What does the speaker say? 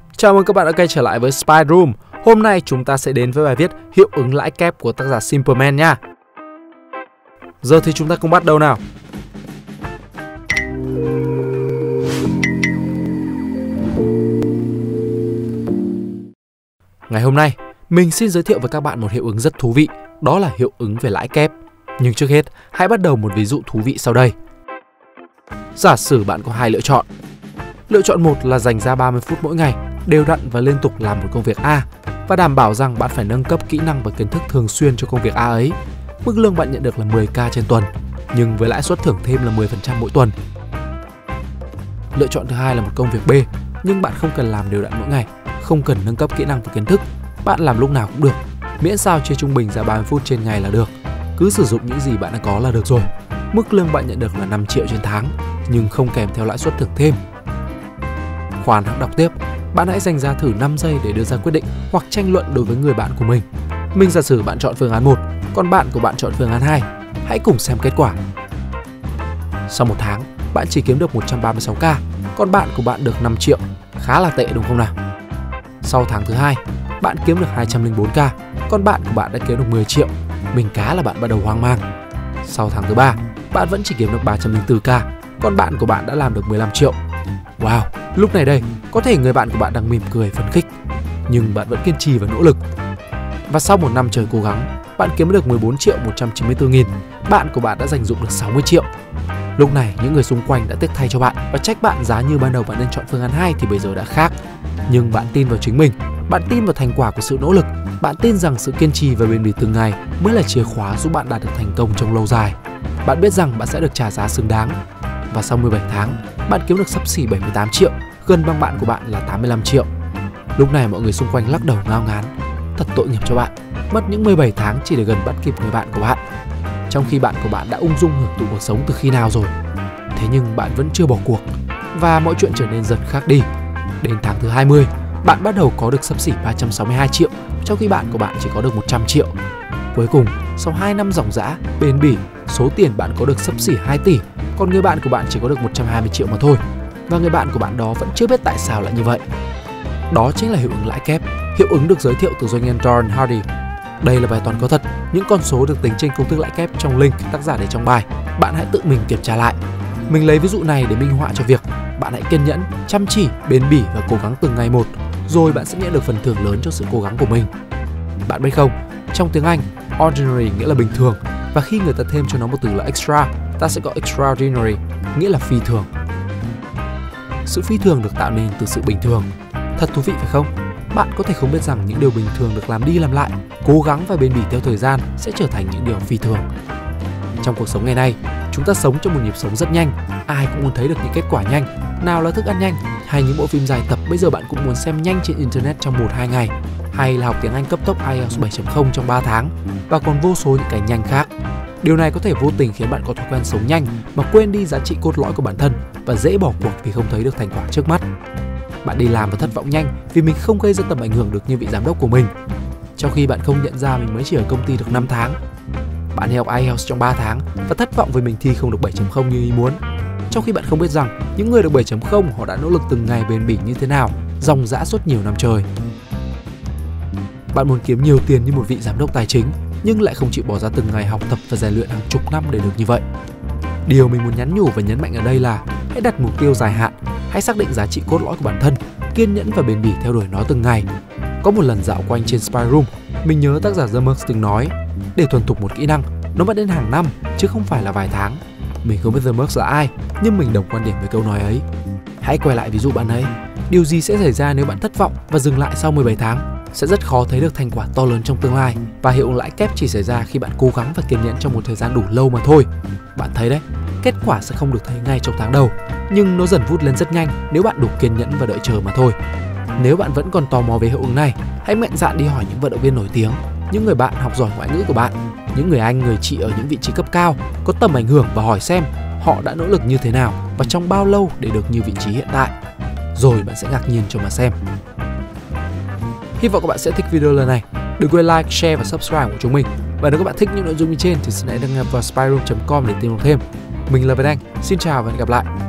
Chào mừng các bạn đã quay trở lại với Spy Room. Hôm nay chúng ta sẽ đến với bài viết hiệu ứng lãi kép của tác giả Simpleman nha. Giờ thì chúng ta cùng bắt đầu nào. Ngày hôm nay, mình xin giới thiệu với các bạn một hiệu ứng rất thú vị, đó là hiệu ứng về lãi kép. Nhưng trước hết, hãy bắt đầu một ví dụ thú vị sau đây. Giả sử bạn có hai lựa chọn. Lựa chọn 1 là dành ra 30 phút mỗi ngày, đều đặn và liên tục làm một công việc A và đảm bảo rằng bạn phải nâng cấp kỹ năng và kiến thức thường xuyên cho công việc A ấy. Mức lương bạn nhận được là 10k trên tuần, nhưng với lãi suất thưởng thêm là 10% mỗi tuần. Lựa chọn thứ hai là một công việc B, nhưng bạn không cần làm đều đặn mỗi ngày, không cần nâng cấp kỹ năng và kiến thức, bạn làm lúc nào cũng được, miễn sao chia trung bình ra 30 phút trên ngày là được. Cứ sử dụng những gì bạn đã có là được rồi. Mức lương bạn nhận được là 5 triệu trên tháng, nhưng không kèm theo lãi suất thưởng thêm. Khoan hãy đọc tiếp. Bạn hãy dành ra thử 5 giây để đưa ra quyết định hoặc tranh luận đối với người bạn của mình. Mình giả sử bạn chọn phương án 1, còn bạn của bạn chọn phương án 2. Hãy cùng xem kết quả. Sau một tháng, bạn chỉ kiếm được 136k, còn bạn của bạn được 5 triệu. Khá là tệ đúng không nào? Sau tháng thứ 2, bạn kiếm được 204k, còn bạn của bạn đã kiếm được 10 triệu. Mình cá là bạn bắt đầu hoang mang. Sau tháng thứ 3, bạn vẫn chỉ kiếm được 304k, còn bạn của bạn đã làm được 15 triệu. Wow, lúc này đây, có thể người bạn của bạn đang mỉm cười phấn khích, nhưng bạn vẫn kiên trì và nỗ lực. Và sau một năm trời cố gắng, bạn kiếm được 14.194.000, bạn của bạn đã dành dụng được 60 triệu. Lúc này, những người xung quanh đã tiếc thay cho bạn và trách bạn giá như ban đầu bạn nên chọn phương án 2 thì bây giờ đã khác. Nhưng bạn tin vào chính mình, bạn tin vào thành quả của sự nỗ lực, bạn tin rằng sự kiên trì và bền bỉ từng ngày mới là chìa khóa giúp bạn đạt được thành công trong lâu dài. Bạn biết rằng bạn sẽ được trả giá xứng đáng. Và sau 17 tháng, bạn kiếm được xấp xỉ 78 triệu, gần bằng bạn của bạn là 85 triệu. Lúc này mọi người xung quanh lắc đầu ngao ngán. Thật tội nghiệp cho bạn, mất những 17 tháng chỉ để gần bắt kịp người bạn của bạn, trong khi bạn của bạn đã ung dung hưởng thụ cuộc sống từ khi nào rồi. Thế nhưng bạn vẫn chưa bỏ cuộc, và mọi chuyện trở nên dần khác đi. Đến tháng thứ 20, bạn bắt đầu có được xấp xỉ 362 triệu, trong khi bạn của bạn chỉ có được 100 triệu. Cuối cùng, sau 2 năm ròng rã, bền bỉ, số tiền bạn có được xấp xỉ 2 tỷ, còn người bạn của bạn chỉ có được 120 triệu mà thôi. Và người bạn của bạn đó vẫn chưa biết tại sao lại như vậy. Đó chính là hiệu ứng lãi kép. Hiệu ứng được giới thiệu từ doanh nhân Darren Hardy. Đây là bài toán có thật, những con số được tính trên công thức lãi kép trong link tác giả để trong bài. Bạn hãy tự mình kiểm tra lại. Mình lấy ví dụ này để minh họa cho việc bạn hãy kiên nhẫn, chăm chỉ, bền bỉ và cố gắng từng ngày một, rồi bạn sẽ nhận được phần thưởng lớn cho sự cố gắng của mình. Bạn biết không, trong tiếng Anh, ordinary nghĩa là bình thường, và khi người ta thêm cho nó một từ là extra, ta sẽ gọi extraordinary, nghĩa là phi thường. Sự phi thường được tạo nên từ sự bình thường. Thật thú vị phải không? Bạn có thể không biết rằng những điều bình thường được làm đi làm lại, cố gắng và bền bỉ theo thời gian sẽ trở thành những điều phi thường. Trong cuộc sống ngày nay, chúng ta sống trong một nhịp sống rất nhanh. Ai cũng muốn thấy được những kết quả nhanh, nào là thức ăn nhanh, hay những bộ phim dài tập bây giờ bạn cũng muốn xem nhanh trên Internet trong 1-2 ngày, hay là học tiếng Anh cấp tốc IELTS 7.0 trong 3 tháng, và còn vô số những cái nhanh khác. Điều này có thể vô tình khiến bạn có thói quen sống nhanh mà quên đi giá trị cốt lõi của bản thân và dễ bỏ cuộc vì không thấy được thành quả trước mắt. Bạn đi làm và thất vọng nhanh vì mình không gây ra tầm ảnh hưởng được như vị giám đốc của mình, trong khi bạn không nhận ra mình mới chỉ ở công ty được 5 tháng. Bạn học IELTS trong 3 tháng và thất vọng vì mình thi không được 7.0 như ý muốn, trong khi bạn không biết rằng những người được 7.0 họ đã nỗ lực từng ngày bền bỉ như thế nào, ròng rã suốt nhiều năm trời. Bạn muốn kiếm nhiều tiền như một vị giám đốc tài chính, nhưng lại không chịu bỏ ra từng ngày học tập và rèn luyện hàng chục năm để được như vậy. Điều mình muốn nhắn nhủ và nhấn mạnh ở đây là hãy đặt mục tiêu dài hạn, hãy xác định giá trị cốt lõi của bản thân, kiên nhẫn và bền bỉ theo đuổi nó từng ngày. Có một lần dạo quanh trên Spy Room, mình nhớ tác giả The Merc từng nói, để thuần thục một kỹ năng, nó mất đến hàng năm chứ không phải là vài tháng. Mình không biết The Merc là ai, nhưng mình đồng quan điểm với câu nói ấy. Hãy quay lại ví dụ bạn ấy. Điều gì sẽ xảy ra nếu bạn thất vọng và dừng lại sau 17 tháng? Sẽ rất khó thấy được thành quả to lớn trong tương lai, và hiệu ứng lãi kép chỉ xảy ra khi bạn cố gắng và kiên nhẫn trong một thời gian đủ lâu mà thôi. Bạn thấy đấy, kết quả sẽ không được thấy ngay trong tháng đầu, nhưng nó dần vút lên rất nhanh nếu bạn đủ kiên nhẫn và đợi chờ mà thôi. Nếu bạn vẫn còn tò mò về hiệu ứng này, hãy mạnh dạn đi hỏi những vận động viên nổi tiếng, những người bạn học giỏi ngoại ngữ của bạn, những người anh, người chị ở những vị trí cấp cao, có tầm ảnh hưởng, và hỏi xem họ đã nỗ lực như thế nào và trong bao lâu để được như vị trí hiện tại. Rồi bạn sẽ ngạc nhiên cho mà xem. Hy vọng các bạn sẽ thích video lần này. Đừng quên like, share và subscribe của chúng mình. Và nếu các bạn thích những nội dung như trên thì hãy đăng nhập vào spyroom.com để tìm hiểu thêm. Mình là Việt Anh, xin chào và hẹn gặp lại.